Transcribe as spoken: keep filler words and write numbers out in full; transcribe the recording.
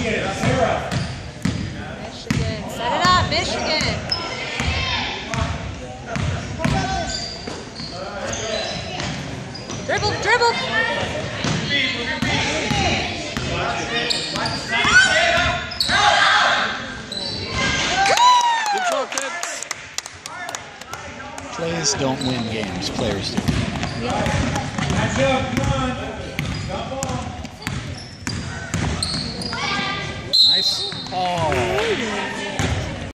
Michigan, set it up, Michigan. Dribble, dribble. Good job, Kadence. Plays don't win games, players do. Nice. Oh.